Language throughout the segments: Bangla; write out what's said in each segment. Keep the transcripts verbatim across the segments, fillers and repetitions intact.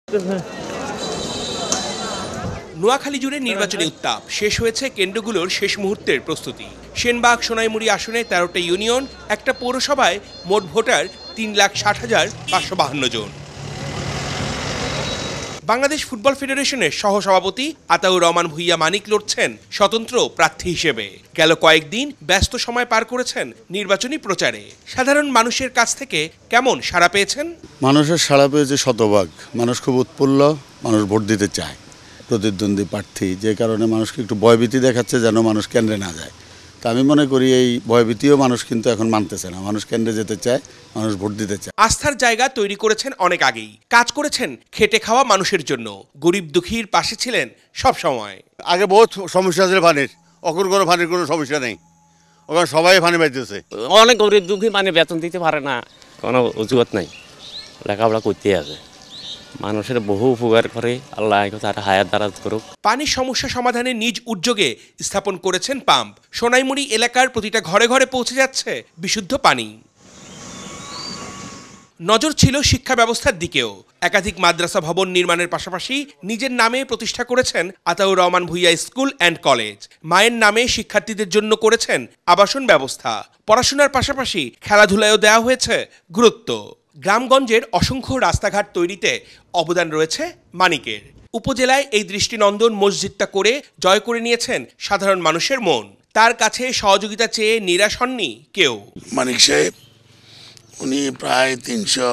নোয়াখালী জুড়ে নির্বাচনী উত্তাপ শেষ হয়েছে কেন্দ্রগুলোর শেষ মুহূর্তের প্রস্তুতি। সেনবাগ সোনাইমুড়ি আসনে তেরোটা ইউনিয়ন, একটা পৌরসভায় মোট ভোটার তিন লাখ ষাট হাজার পাঁচশো বাহান্ন জন। বাংলাদেশ ফুটবল ফেডারেশনের সহসভাপতি আতাউর রহমান ভূঁইয়া মানিক লড়ছেন স্বতন্ত্র প্রার্থী হিসেবে। গেল কয়েকদিন ব্যস্ত সময় পার করেছেন নির্বাচনী প্রচারে। সাধারণ মানুষের কাছ থেকে কেমন সাড়া পেয়েছেন? মানুষের সাড়া পেয়েছে শতভাগ। মানুষ খুব উৎফুল্ল, মানুষ ভোট দিতে চায় প্রতিদ্বন্দ্বী প্রার্থী, যে কারণে মানুষকে একটু ভয়ভীতি দেখাচ্ছে যেন মানুষ কেন্দ্রে না যায়। তা আমি মনে করি এই ভয়ভীতিও মানুষ কিন্তু এখন মানতেছে না। মানুষ কেন্দ্রে যেতে চায়, মানুষ ভোট দিতে চায়। আস্থার জায়গা তৈরি করেছেন অনেক আগেই, কাজ করেছেন খেটে খাওয়া মানুষের জন্য, গরিব দুঃখীর পাশে ছিলেন সব সময়। আগে বহুত সমস্যা আছে পানির, অকুর কোনো পানির কোনো সমস্যা নেই, ওখানে সবাই পানি পাইতেছে। অনেক গরিব দুঃখী মানে বেতন দিতে পারে না, কোনো অজুহাত নাই, লেখাপড়া করতে আছে, মানুষের বহু উপকার করে। আল্লাহ তার হায়াত দারাজ করুক। পানির সমস্যা সমাধানে নিজ উদ্যোগে স্থাপন করেছেন পাম্প। সোনাইমুড়ি এলাকার প্রতিটা ঘরে ঘরে পৌঁছে যাচ্ছে বিশুদ্ধ পানি। নজর ছিল শিক্ষা ব্যবস্থার দিকেও। একাধিক মাদ্রাসা ভবন নির্মাণের পাশাপাশি নিজের নামে প্রতিষ্ঠা করেছেন Ataur Rahman Bhuiyan school and college. মায়ের নামে শিক্ষার্থীদের জন্য করেছেন আবাসন ব্যবস্থা। পড়াশোনার পাশাপাশি খেলাধুলায়ও দেওয়া হয়েছে গুরুত্ব। গ্রামগঞ্জের অসংখ্য রাস্তাঘাট তৈরিতে অবদান রয়েছে মানিকের। উপজেলায় এই দৃষ্টিনন্দন মসজিদটা করে জয় করে নিয়েছেন সাধারণ মানুষের মন। তার কাছে সহযোগিতা চেয়ে নিরাশ হননি কেউ। মানিক সাহেব উনি প্রায় তিনশো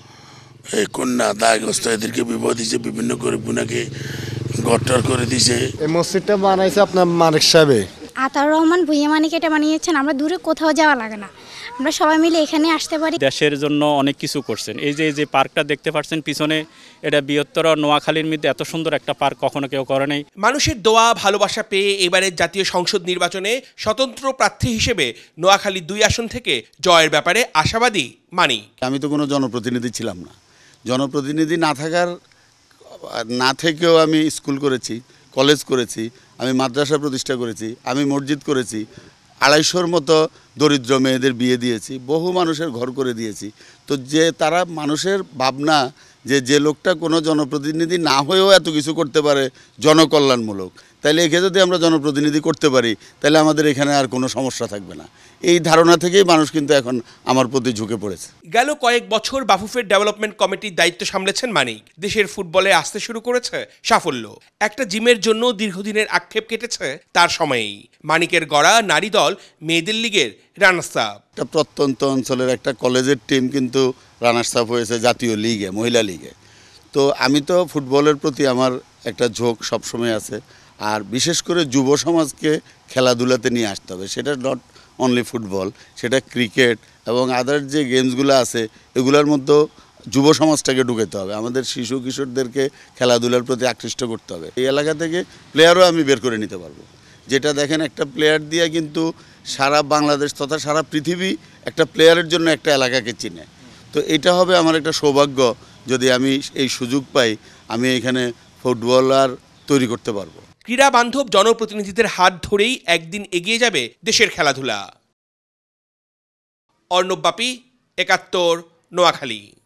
কন্যা দায়গ্রস্ত এদেরকে বিবাহ দিয়েছে, বিভিন্ন গরিব গুণাকে গট্টর করে দিয়েছে। এই মসজিদটা বানাইছে আপনার মানিক সাহেব। আতাউর রহমান ভূঁইয়া মানিক এটা বানিয়েছেন। আমরা দূরে কোথাও যাওয়া লাগে না, আমরা সবাই মিলে এখানে আসতে পারি। দেশের জন্য অনেক কিছু করছেন। এই যে যে পার্কটা দেখতে পাচ্ছেন পিছনে, এটা বৃহত্তর নোয়াখালীর মধ্যে এত সুন্দর একটা পার্ক কখনো কেউ করে নাই। মানুষের দোয়া ভালোবাসা পেয়ে এবারের জাতীয় সংসদ নির্বাচনে স্বতন্ত্র প্রার্থী হিসেবে নোয়াখালী দুই আসন থেকে জয়ের ব্যাপারে আশাবাদী মানিক। আমি তো কোনো জনপ্রতিনিধি ছিলাম না, জনপ্রতিনিধি না থাকার না থেকেও আমি স্কুল করেছি, কলেজ করেছি, আমি মাদ্রাসা প্রতিষ্ঠা করেছি, আমি মসজিদ করেছি, আড়াইশোর মতো দরিদ্র মেয়েদের বিয়ে দিয়েছি, বহু মানুষের ঘর করে দিয়েছি। তো যে তারা মানুষের ভাবনা যে যে লোকটা কোনো জনপ্রতিনিধি না হয়েও এত কিছু করতে পারে জনকল্যাণমূলক, তাহলে একে যদি আমরা জনপ্রতিনিধি করতে পারি তাহলে আমাদের এখানে আর কোনো সমস্যা থাকবে না। এই ধারণা থেকেই মানুষ কিন্তু এখন আমার প্রতি ঝুঁকে পড়েছে। গেল কয়েক বছর বাফুফের ডেভেলপমেন্ট কমিটির দায়িত্ব সামলেছেন মানিক। দেশের ফুটবলে আসতে শুরু করেছে সাফল্য। একটা জিমের জন্য দীর্ঘদিনের আক্ষেপ কেটেছে তার সময়েই। মানিকের গড়া নারী দল মেয়েদের লিগের রানার্স আপ। একটা প্রত্যন্ত অঞ্চলের একটা কলেজের টিম কিন্তু রানার্স আপ হয়েছে জাতীয় লিগে, মহিলা লিগে। তো আমি তো ফুটবলের প্রতি আমার একটা ঝোঁক সবসময় আছে, আর বিশেষ করে যুব সমাজকে খেলাধুলাতে নিয়ে আসতে হবে। সেটা নট অনলি ফুটবল, সেটা ক্রিকেট এবং আদার যে গেমসগুলো আছে এগুলোর মধ্যেও যুব সমাজটাকে ঢুকাতে হবে। আমাদের শিশু কিশোরদেরকে খেলাধুলার প্রতি আকৃষ্ট করতে হবে। এই এলাকা থেকে প্লেয়ারও আমি বের করে নিতে পারবো। যেটা দেখেন, একটা প্লেয়ার দিয়ে কিন্তু সারা বাংলাদেশ তথা সারা পৃথিবী একটা প্লেয়ারের জন্য একটা এলাকাকে চিনে। তো এটা হবে আমার একটা সৌভাগ্য, যদি আমি এই সুযোগ পাই, আমি এখানে ফুটবলার তৈরি করতে পারবো। ক্রীড়া বান্ধব জনপ্রতিনিধিদের হাত ধরেই একদিন এগিয়ে যাবে দেশের খেলাধুলা। অর্ণব বাপি, একাত্তর, নোয়াখালী।